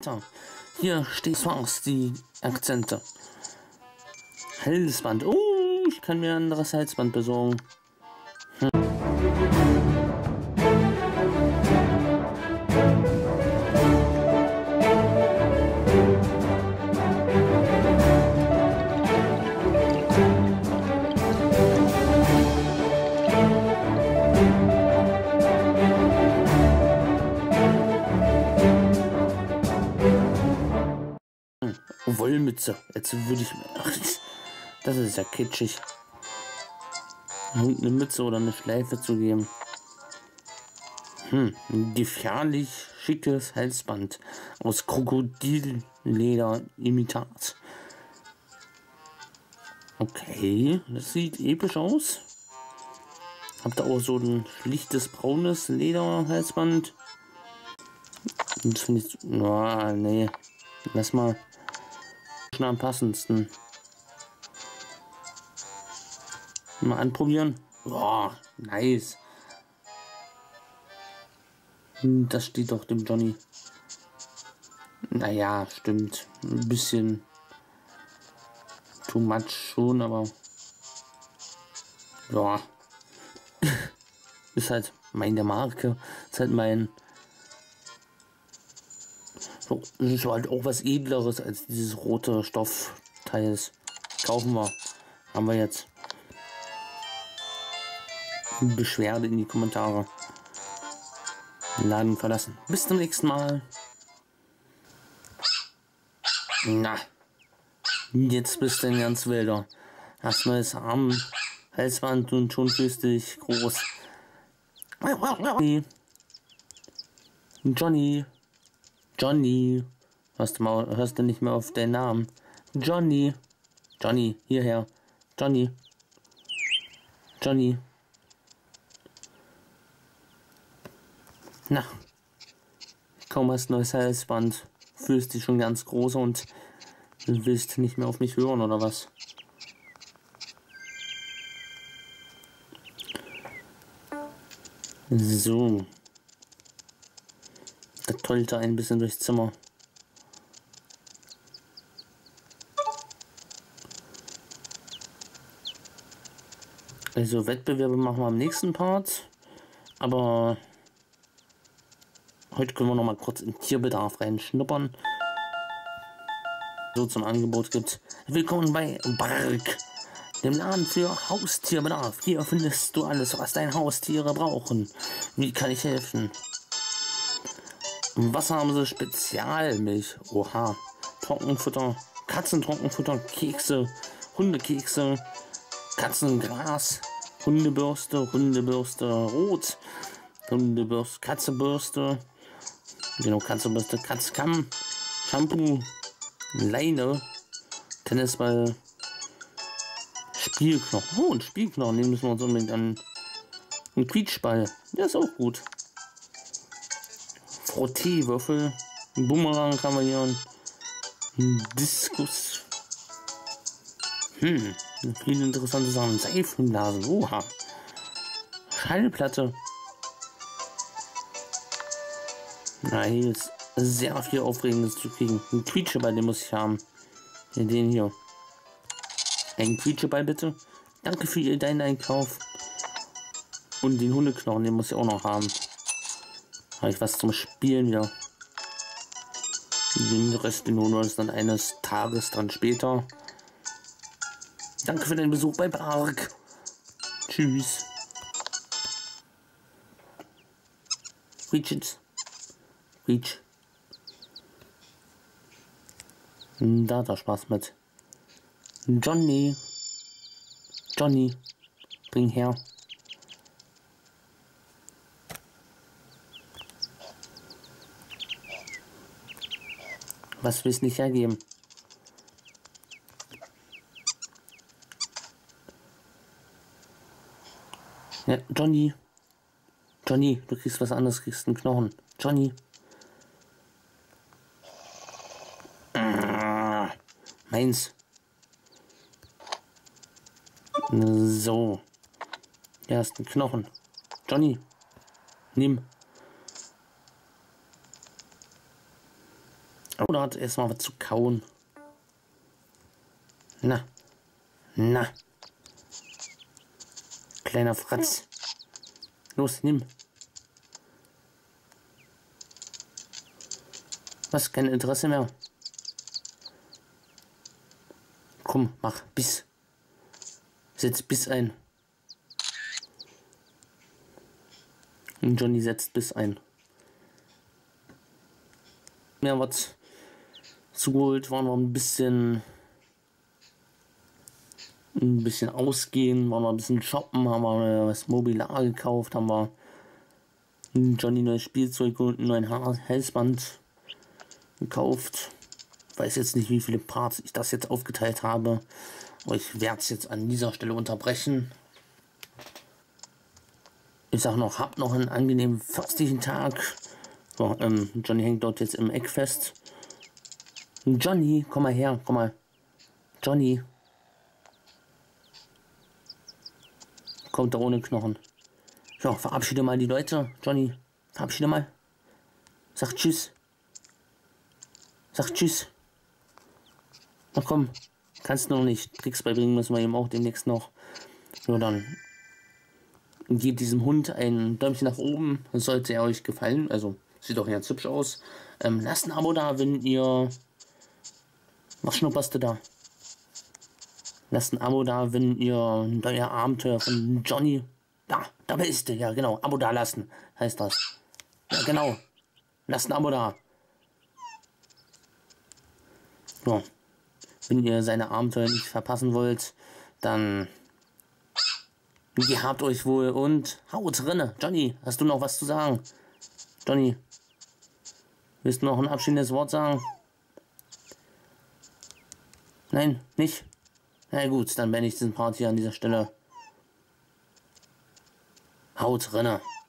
So, hier steht fast die Akzente. Halsband. Oh, ich kann mir ein anderes Halsband besorgen. Wollmütze. Jetzt würde ich mir... Ach, das ist ja kitschig. Eine Mütze oder eine Schleife zu geben. Ein gefährlich schickes Halsband aus Krokodilleder-Imitat. Okay, das sieht episch aus. Habt ihr auch so ein schlichtes braunes Lederhalsband? Das finde ich... Oh, nee. Lass mal. Schon am passendsten. Mal anprobieren. Boah, nice. Das steht doch dem Johnny. Naja, stimmt. Ein bisschen too much schon, aber ja. Ist halt meine Marke. Ist halt mein... So, ist halt auch was Edleres als dieses rote Stoffteil. Kaufen wir. Haben wir jetzt. Beschwerde in die Kommentare. Laden verlassen. Bis zum nächsten Mal. Na. Jetzt bist du ein ganz wilder. Hast neues Halsband und schon fühlst du dich groß. Johnny. Johnny. Hörst du nicht mehr auf deinen Namen? Johnny. Johnny, hierher. Johnny. Johnny. Na. Kaum hast neues Halsband. Fühlst dich schon ganz groß und willst nicht mehr auf mich hören, oder was? So. Da tollte ein bisschen durchs Zimmer. Also Wettbewerbe machen wir im nächsten Part. Aber heute können wir noch mal kurz in Tierbedarf reinschnuppern. So zum Angebot gibt. Willkommen bei Bark, dem Laden für Haustierbedarf. Hier findest du alles, was deine Haustiere brauchen. Wie kann ich helfen? Was haben sie? Spezialmilch. Oha. Trockenfutter. Katzentrockenfutter. Kekse. Hundekekse. Katzengras. Hundebürste. Hundebürste rot. Hundebürste. Katzenbürste. Genau, Katzenbürste. Katzkamm. Shampoo. Leine. Tennisball. Spielknochen. Oh, ein Spielknochen. Den müssen wir uns unbedingt an. Ein Quietschball. Der ist auch gut. Frotteewürfel, ein Bumerang kann man hier, ein Diskus. Viele interessante Sachen. Seifenblasen, oha. Schallplatte. Na, hier ist sehr viel Aufregendes zu kriegen. Ein Quietscheball, den muss ich haben. Ja, den hier. Ein Quietscheball bitte. Danke für deinen Einkauf. Und den Hundeknochen, den muss ich auch noch haben. Habe ich was zum Spielen wieder. Den Rest, den holen wir uns dann eines Tages dann später. Danke für den Besuch bei Bark. Tschüss. Reach. Da hat er Spaß mit. Johnny, bring her. Was willst du nicht hergeben? Ja, Johnny, du kriegst was anderes, kriegst einen Knochen. Johnny. Meins. So. Hier ist ein Knochen. Johnny, nimm. Oder hat erstmal was zu kauen. Na. Na. Kleiner Fratz. Los, nimm. Was? Kein Interesse mehr? Komm, mach Biss. Setz Biss ein. Und Johnny setzt Biss ein. Mehr was zugeholt, waren wir ein bisschen ausgehen, waren wir ein bisschen shoppen, haben wir was Mobiliar gekauft, haben wir Johnny neues Spielzeug und einen neuen Halsband gekauft. Ich weiß jetzt nicht, wie viele Parts ich das jetzt aufgeteilt habe, aber ich werde es jetzt an dieser Stelle unterbrechen. Ich sag noch, habt noch einen angenehmen frostigen Tag. So, Johnny hängt dort jetzt im Eck fest. Johnny, komm mal her, komm mal. Johnny. Kommt da ohne Knochen. Ja, verabschiede mal die Leute. Johnny, verabschiede mal. Sag Tschüss. Sag Tschüss. Na komm, kannst du noch nicht. Tricks beibringen müssen wir ihm auch demnächst noch. So, dann gebt diesem Hund ein Däumchen nach oben. Sollte er euch gefallen. Also, sieht doch ganz hübsch aus. Lasst ein Abo da, wenn ihr... Was schnupperst du da? Lasst ein Abo da, wenn ihr euer Abenteuer von Johnny... Da bist du. Ja, genau. Abo da lassen, heißt das. Ja, genau. Lasst ein Abo da. So. Wenn ihr seine Abenteuer nicht verpassen wollt, dann... Gehabt euch wohl und haut rinne. Johnny, hast du noch was zu sagen? Johnny, willst du noch ein abschließendes Wort sagen? Nein, nicht? Na gut, dann beende ich diesen Part hier an dieser Stelle. Haut rinne.